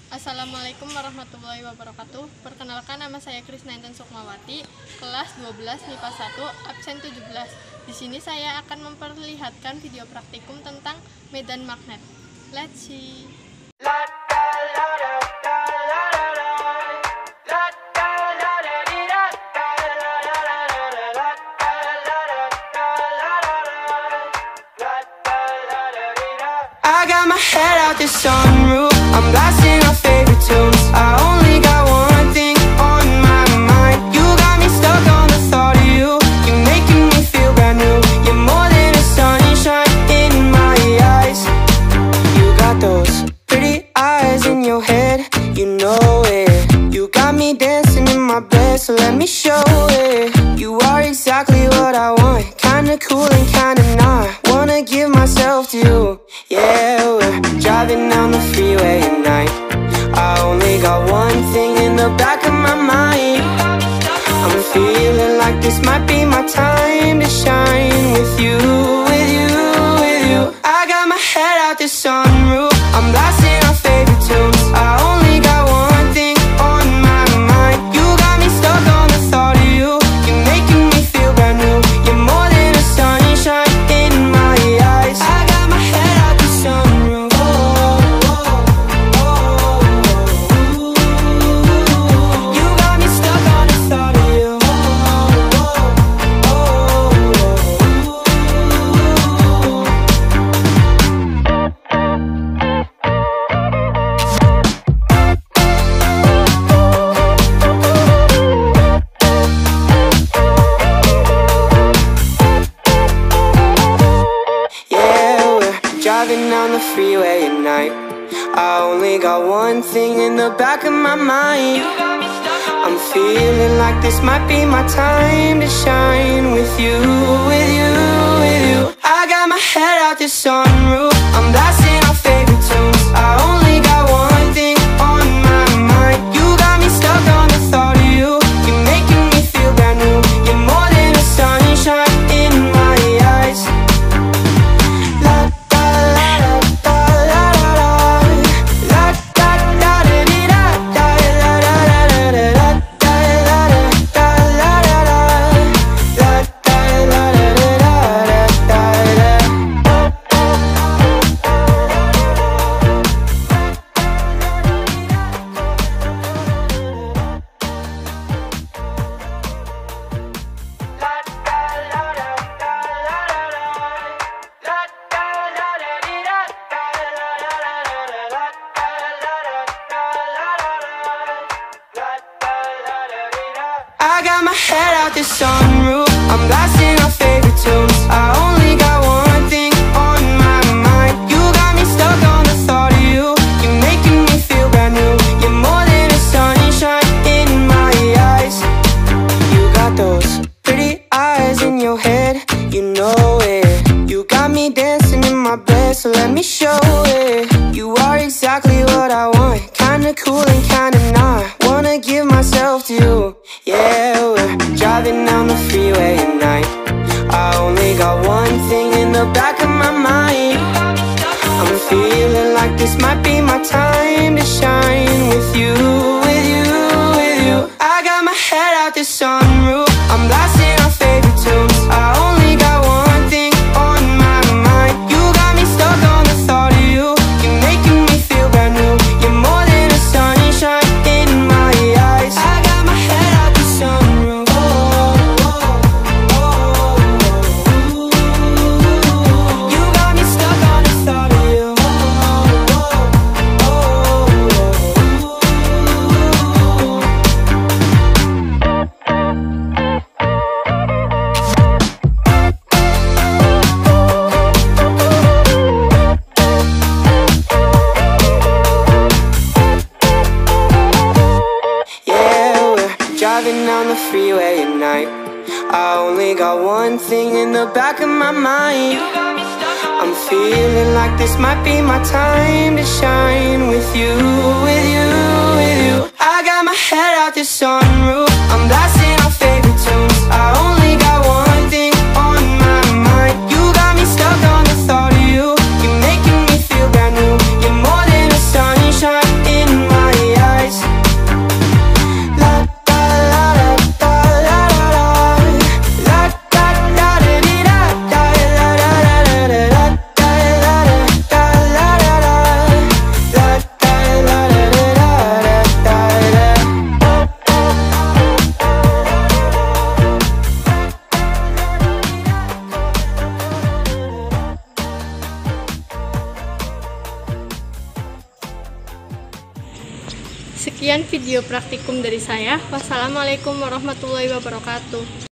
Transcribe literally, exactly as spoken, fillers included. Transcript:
Assalamualaikum warahmatullahi wabarakatuh. Perkenalkan, nama saya Krisnainten Sukmawati, kelas dua belas M I P A satu, absen tujuh belas. Di sini saya akan memperlihatkan video praktikum tentang medan magnet. Let's see. I got my head out the sunroof, I'm blasting our favorite tunes. I only got one thing on my mind. You got me stuck on the thought of you. You're making me feel brand new. You're more than a sunshine in my eyes. You got those pretty eyes in your head, you know it. You got me dancing in my bed, so let me show it. You are exactly what I want, kinda cool and kinda not. Wanna give myself to you. Yeah, we're driving down the freeway at night. I only got one thing in the back of my mind. I'm feeling like this might be my time to shine with you, with you, with you. I got my head out the sunroof, I'm blasting our favorite tunes. I only got one thing on my mind. You got me stuck on the thought of you. You're making me feel brand new. You're more than a sunshine in my eyes. I got my head out the sunroof. Oh, oh, oh, oh. You got me stuck on the thought of you. Oh, oh, driving down the freeway at night. I only got one thing in the back of my mind. I'm feeling like this might be my time to shine with you, with you, with you. I got my head out the sunroof, I'm blasting our favorite tunes. I only got one thing on my mind. You got me stuck on the thought of you. You're making me feel brand new. You're more than a sunshine in my eyes. I got my head out the sunroof, I'm blasting our favorite tunes. I only got one thing on my mind. You got me stuck on the thought of you. You're making me feel brand new. You're more than a sunshine in my eyes. You got those pretty eyes in your head, you know it. You got me dancing in my bed, so let me show it. You are exactly what I want, kinda cool and kinda not. Wanna give myself to you. Yeah, we're driving down the freeway at night. I only got one thing in the back of my mind. I'm feeling like this might be my time to shine with you, with you, with you. I got my head out the sunroof, I'm blasting our favorite tunes. I only got one thing on my mind. You got me stuck on the thought of you. You're making me feel brand new. You're more than a sunshine in my eyes. I got my head out the sunroof. Oh, oh, oh, oh. You got me stuck on the thought of you. Oh, oh, driving down the freeway at night. I only got one thing in the back of my mind. I'm feeling like this might be my time to shine with you, with you, with you. I got my head out the sunroof, I'm blasting our favorite tunes. I only got one thing on my mind. You got me stuck on the thought of you. You're making me feel brand new. You're more than a sunshine in my Sekian video praktikum dari saya. Wassalamualaikum warahmatullahi wabarakatuh.